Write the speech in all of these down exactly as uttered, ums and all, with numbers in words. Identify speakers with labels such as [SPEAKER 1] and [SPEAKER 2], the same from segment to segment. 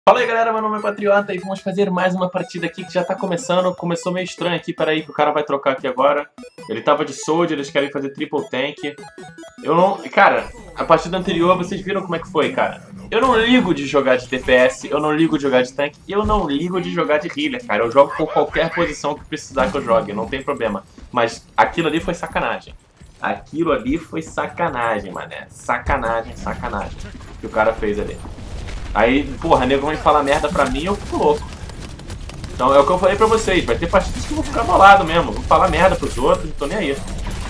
[SPEAKER 1] Fala aí galera, meu nome é Patriota e vamos fazer mais uma partida aqui que já tá começando. Começou meio estranho aqui, peraí que o cara vai trocar aqui agora. Ele tava de Soldier, eles querem fazer triple tank. Eu não... Cara, a partida anterior vocês viram como é que foi, cara. Eu não ligo de jogar de D P S, eu não ligo de jogar de tank e eu não ligo de jogar de healer, cara. Eu jogo com qualquer posição que precisar que eu jogue, não tem problema. Mas aquilo ali foi sacanagem. Aquilo ali foi sacanagem, mané. Sacanagem, sacanagem que o cara fez ali. Aí, porra, nego vai falar merda pra mim e eu fico louco. Então é o que eu falei pra vocês, vai ter partidas que eu vou ficar bolado mesmo. Vou falar merda pros outros, não tô nem aí.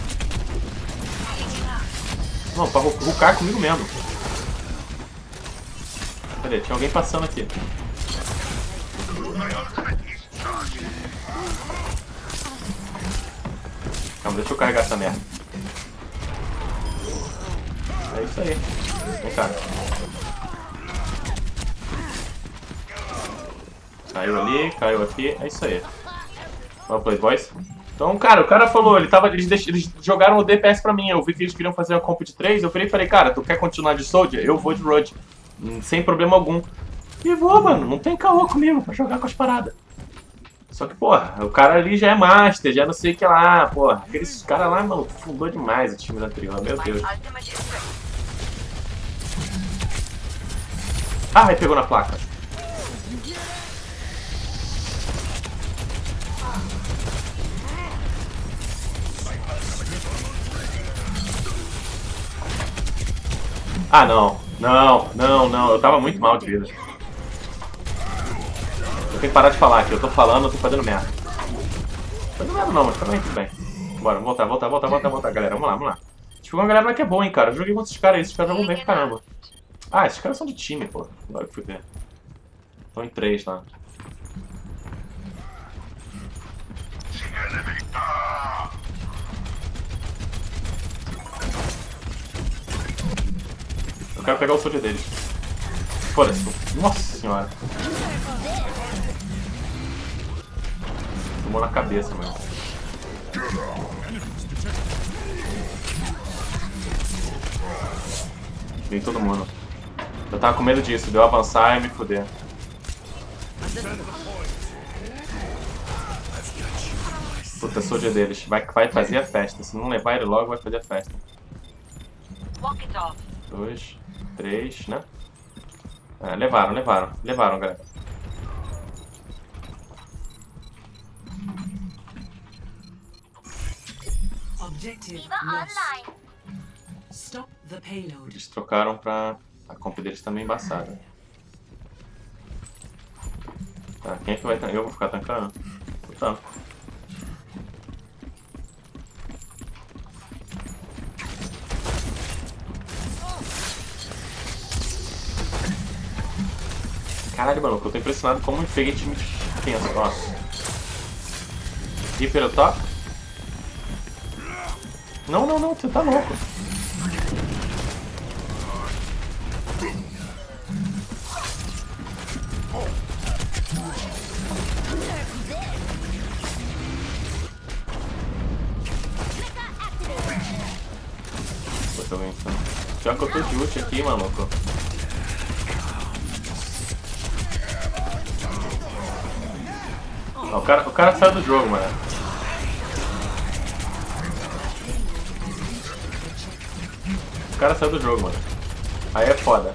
[SPEAKER 1] Não, pra rucar comigo mesmo. Cadê? Tinha alguém passando aqui. Calma, deixa eu carregar essa merda. É isso aí. Vem cá. Caiu ali, caiu aqui, é isso aí. Vamos, Playboys. Então, cara, o cara falou, ele tava, eles, deix, eles jogaram o D P S pra mim, eu vi que eles queriam fazer a comp de três, eu falei, falei, cara, tu quer continuar de Soldier? Eu vou de Road, sem problema algum. E vou, mano, não tem caô comigo pra jogar com as paradas. Só que, porra, o cara ali já é Master, já não sei o que lá, porra. Aqueles caras lá, mano, fundou demais o time anterior, meu Deus. Ah, aí pegou na placa. Ah, não. Não, não, não. Eu tava muito mal de vida. Eu tenho que parar de falar aqui. Eu tô falando, eu tô fazendo merda. Não fazendo merda não, mas também tudo bem. Bora, vamos voltar, voltar, voltar, voltar, voltar, galera. Vamos lá, vamos lá. Tipo, uma galera que é bom, hein, cara. Eu joguei com esses caras aí. Esses caras jogam bem pra caramba. Ah, esses caras são de time, pô. Agora que fui ver. Estão em três lá. Eu quero pegar o Soldier deles. Foda-se. Nossa senhora. Tomou na cabeça, mano. Vem todo mundo. Eu tava com medo disso. Deu avançar e me fuder. Puta, Soldier deles. Vai, vai fazer a festa. Se não levar ele logo, vai fazer a festa. Dois. Três, né? É, levaram, levaram, levaram, galera. Eles trocaram pra... A comp deles também embaçada. Tá, quem é que vai tancar? Eu vou ficar tancando? Eu tanco. Caralho, maluco, eu tô impressionado como eu peguei time tenso, ó. Reaper eu toco? Não, não, não, você tá louco. Pô, tô vencendo. Pior que eu tô de ult aqui, maluco. O cara, o cara saiu do jogo, mano. O cara saiu do jogo, mano. Aí é foda.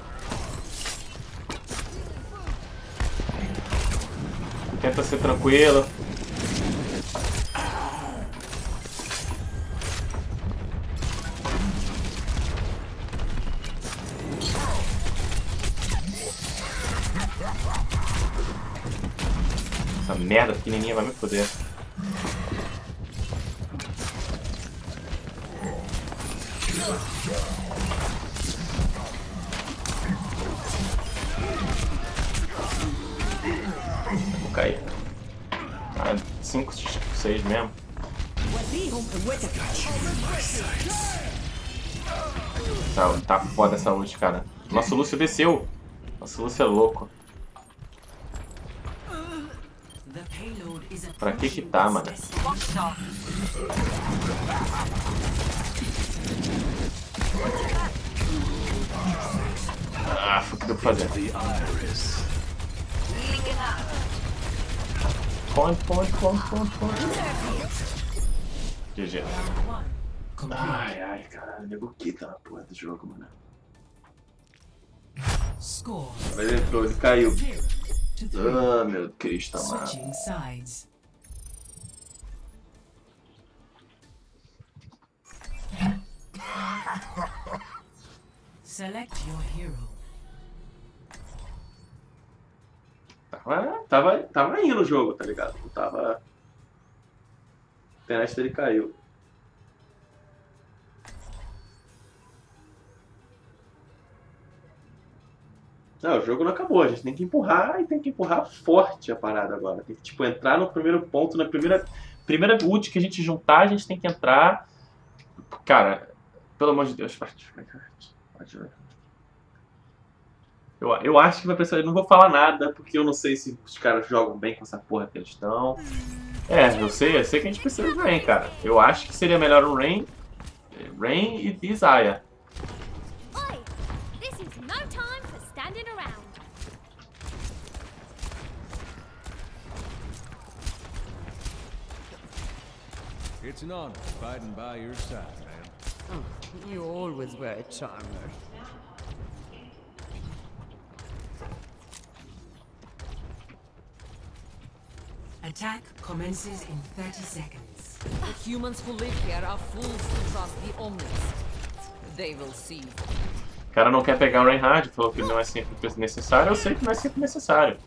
[SPEAKER 1] Tenta ser tranquilo. Essa merda pequenininha vai me foder. Vou cair. Ah, cinco, seis mesmo. Tá, tá foda essa ult, cara. Nosso Lúcio desceu. Nosso Lúcio é louco. Pra que que tá, mano? Ah, foi o que deu pra fazer. Ponte, ponte, ponte, ponte, ponte. G G. Ai, ai, caralho. Nego quita na porra do jogo, mano. Mas ele entrou, ele caiu. Ah, meu Cristo amado.
[SPEAKER 2] Select your hero.
[SPEAKER 1] Tava, tava, tava indo o jogo, tá ligado? Não tava... A internet dele caiu. Não, o jogo não acabou, a gente tem que empurrar e tem que empurrar forte a parada agora. Tem que, tipo, entrar no primeiro ponto, na primeira, primeira ult que a gente juntar, a gente tem que entrar. Cara, pelo amor de Deus, eu, eu acho que vai precisar. Eu não vou falar nada, porque eu não sei se os caras jogam bem com essa porra que eles estão. É, eu sei, eu sei que a gente precisa de Rain, cara. Eu acho que seria melhor um Rain, Rain e Desire.
[SPEAKER 3] It's an honor fighting by your side, man.
[SPEAKER 2] Oh, you always were a charmer. Attack commences in thirty seconds.
[SPEAKER 4] The humans who live here are fools to trust the Omnis. They will see.
[SPEAKER 1] O cara não quer pegar o Reinhardt, falou que não é sempre necessário. Eu sei que não é sempre necessário.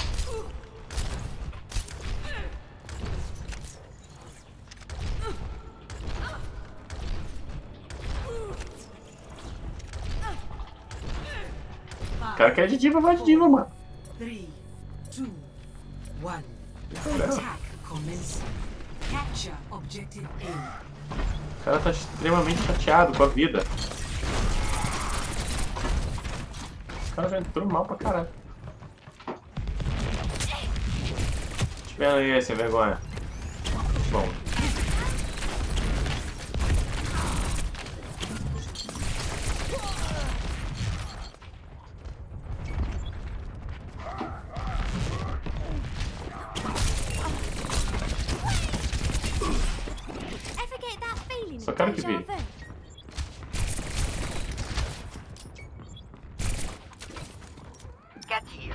[SPEAKER 1] O cara quer de diva, vai de diva, mano.
[SPEAKER 2] three, two, one. Attack commencing. Capture objective A.
[SPEAKER 1] O cara tá extremamente chateado com a vida. O cara entrou mal pra caralho. Te vendo aí, sem vergonha. Bom. Só quero que vi.
[SPEAKER 5] Get here.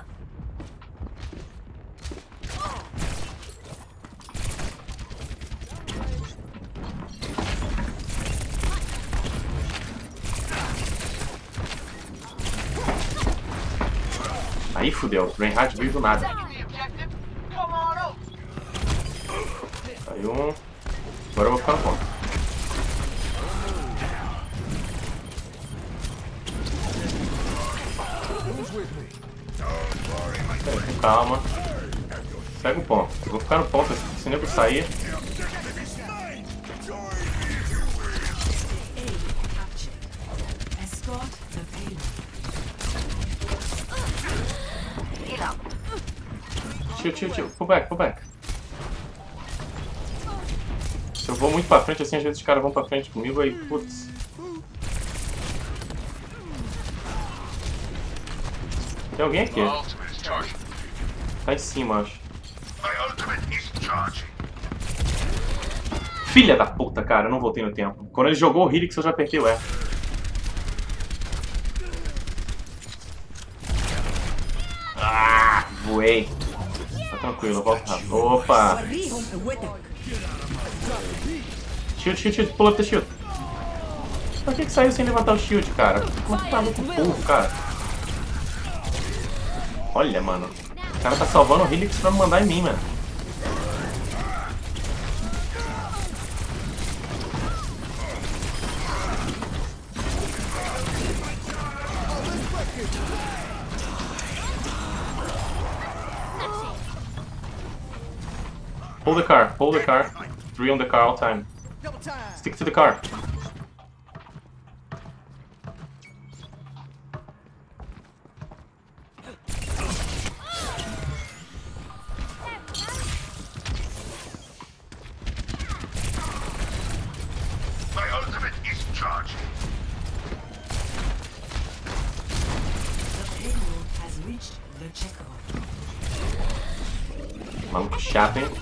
[SPEAKER 1] Aí fudeu, o Reinhardt veio do nada. Saiu um. Agora eu vou ficar no ponto. Pera, com calma. Pega o ponto. Eu vou ficar no ponto, se nego sair. Tio, tio, tio. Pull back, pull back. Se eu vou muito pra frente assim, às vezes os caras vão pra frente comigo aí, putz. Tem alguém aqui? Tá em cima, acho. Filha da puta, cara, eu não voltei no tempo. Quando ele jogou o Helix, eu já apertei o E. Ah, voei. Tá tranquilo, eu volto rápido. Opa! Shield, shield, shield, pull up the shield. Por que que saiu sem levantar o shield, cara? Como que tá louco burro, cara? Olha, mano. O cara tá salvando o Helix pra me mandar em mim, mano. Pull the car, pull the car. Three on the car all time. Stick to the car.
[SPEAKER 2] uncheckable.
[SPEAKER 1] Maluco chato, hein?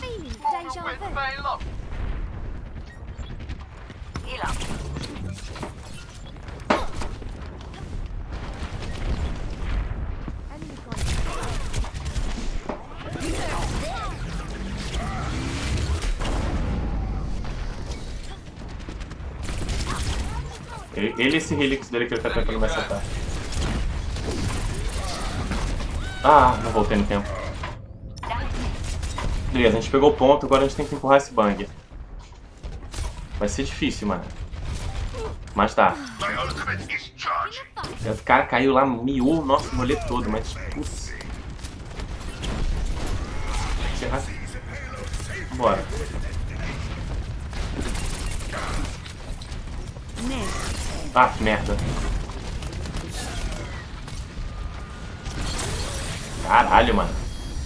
[SPEAKER 1] Ele, ele e esse Helix dele que ele tá tentando me acertar. Ah, não voltei no tempo. Beleza, a gente pegou o ponto, agora a gente tem que empurrar esse bang. Vai ser difícil, mano. Mas tá. O cara caiu lá, miou o nosso rolê todo, mas... Putz. Bora. Ah, que merda. Caralho, mano.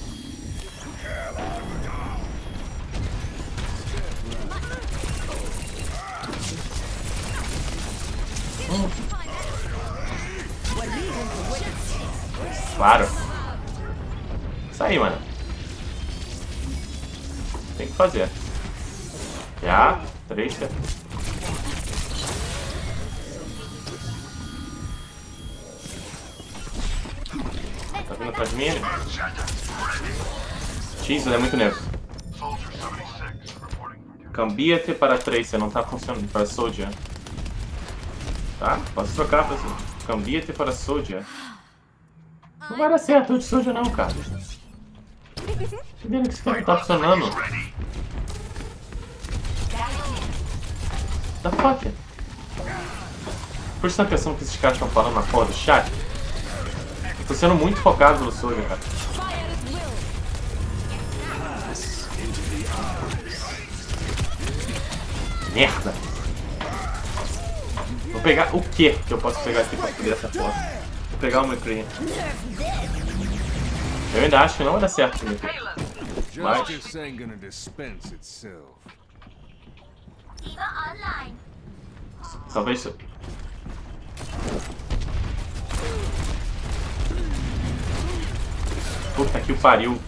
[SPEAKER 1] Hum. Claro. Isso aí, mano. Tem que fazer. Já, três. Tá vindo atrás de mim? Jesus, é muito negro. Cambia-te para Tracer, não tá funcionando. Para Soldier. Tá? Posso trocar pra assim. Cambia-te para Soldier. Não vai dar certo o de Soldier não, cara. Cadê que esse cara não tá funcionando? The fuck? Presta atenção no que esses caras estão falando na porra do chat. Tô sendo muito focado no Soldier, cara. Merda! Vou pegar o que que eu posso pegar aqui pra poder essa porra? Vou pegar o McCree. Eu ainda acho que não vai dar certo o McCree. Mas... Talvez... Puta que o pariu.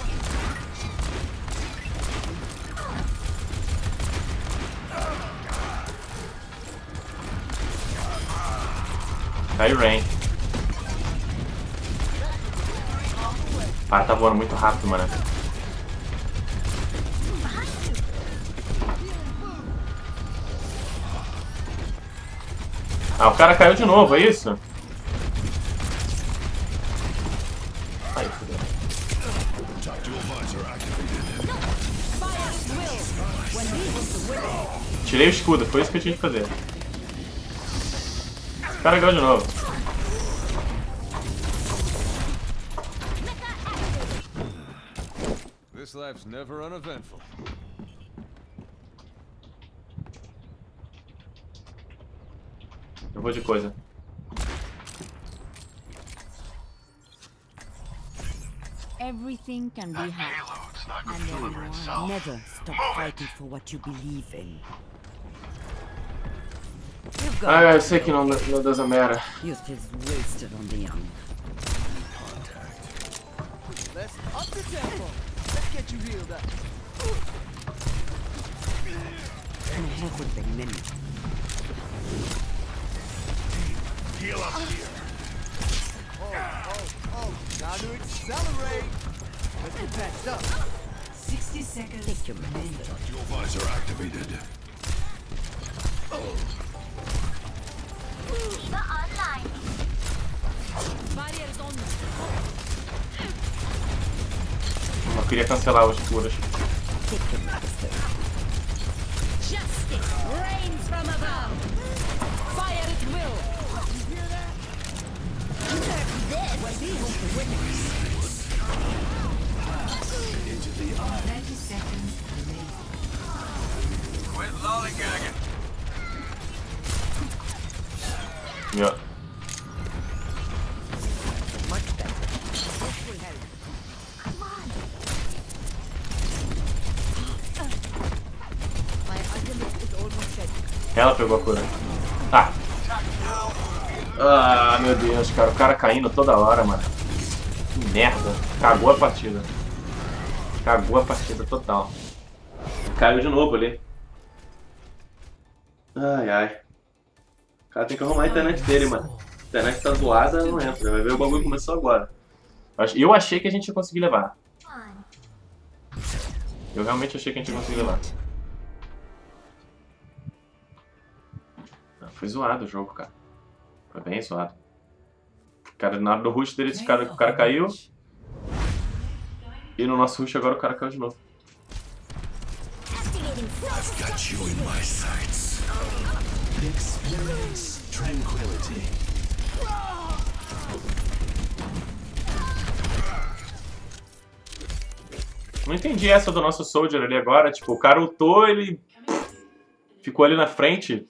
[SPEAKER 1] Cai o Rain. Ah, tá voando muito rápido, mano. Ah, o cara caiu de novo, é isso? Aí, fudeu. Tirei o escudo, foi isso que eu tinha que fazer. O cara caiu de novo.
[SPEAKER 3] This life's never uneventful.
[SPEAKER 1] Eu vou de coisa.
[SPEAKER 5] Everything can be hard, and everyone never stop fighting for what you believe in.
[SPEAKER 1] Ah, eu sei que não, não doesn't matter.
[SPEAKER 5] Youth is wasted on the young.
[SPEAKER 6] Let's up the tempo. Let's get you healed up.
[SPEAKER 5] And everything in
[SPEAKER 6] Heal up here. Oh, oh, oh. Time to accelerate. Let's get patched up.
[SPEAKER 2] Sixty seconds.
[SPEAKER 5] Take your medicine.
[SPEAKER 6] Your visor activated.
[SPEAKER 1] Eu queria cancelar os curas.
[SPEAKER 5] Take your medicine.
[SPEAKER 4] Justice reigns from above. Fire at will. You hear that?
[SPEAKER 2] Thirty seconds remaining.
[SPEAKER 6] Quit lollygagging.
[SPEAKER 1] Yeah.
[SPEAKER 5] Much better. This will help. My ultimate is almost ready.
[SPEAKER 1] Ela pegou a cura. Tá. Ah, meu Deus, cara. O cara caindo toda hora, mano. Que merda. Cagou a partida. Cagou a partida total. Caiu de novo ali. Ai, ai. O cara tem que arrumar a internet dele, mano. A internet tá zoada, não entra. Vai ver, o bagulho começou agora. Eu achei que a gente ia conseguir levar. Eu realmente achei que a gente ia conseguir levar. Não, foi zoado o jogo, cara. Foi bem zoado. O cara, na hora do rush dele, esse cara, o cara caiu. E no nosso rush agora o cara caiu de novo.
[SPEAKER 7] I've got you in my sights. Experience tranquility.
[SPEAKER 1] Não entendi essa do nosso soldier ali agora. Tipo, o cara ultou, ele ficou ali na frente.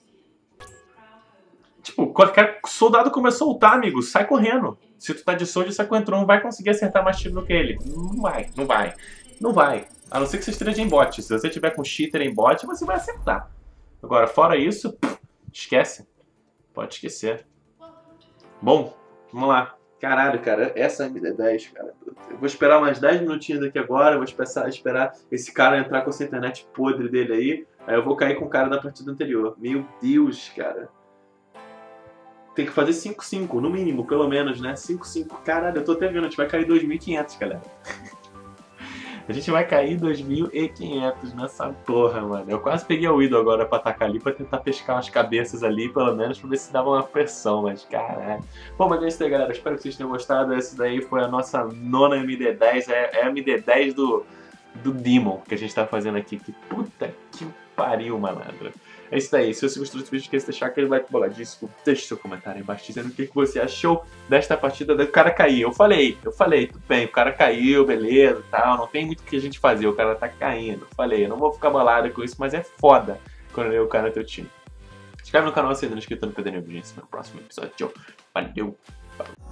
[SPEAKER 1] Tipo, qualquer soldado começou a ultar, amigo. Sai correndo. Se tu tá de soldier, sai correndo. Tu não vai conseguir acertar mais tiro do que ele. Não vai, não vai. Não vai. A não ser que você esteja em bot. Se você tiver com cheater em bot, você vai acertar. Agora, fora isso, esquece. Pode esquecer. Bom, vamos lá. Caralho, cara, essa é a M D dez, cara. Eu vou esperar mais dez minutinhos aqui agora. Vou esperar, esperar esse cara entrar com essa internet podre dele aí. Aí eu vou cair com o cara da partida anterior. Meu Deus, cara. Tem que fazer cinco cinco, no mínimo, pelo menos, né? cinco cinco. Caralho, eu tô até vendo. A gente vai cair dois mil e quinhentos, galera. A gente vai cair dois mil e quinhentos nessa porra, mano. Eu quase peguei o Ido agora pra atacar ali, pra tentar pescar umas cabeças ali, pelo menos, pra ver se dava uma pressão, mas caralho. Bom, mas é isso aí, galera. Espero que vocês tenham gostado. Essa daí foi a nossa nona M D dez. É, é a M D dez do, do Demon que a gente tá fazendo aqui. Que puta que pariu, malandro. É isso daí. Se você gostou desse vídeo, esqueça de deixar aquele like boladíssimo. Deixe seu comentário aí embaixo dizendo o que você achou desta partida. O cara caiu. Eu falei, eu falei, tudo bem. O cara caiu, beleza e tal. Não tem muito o que a gente fazer. O cara tá caindo. Eu falei, eu não vou ficar balado com isso, mas é foda quando eu caio no teu time. Se inscreve no canal se ainda não é inscrito no Pedrinho. A gente se vê no próximo episódio. Valeu. Falou.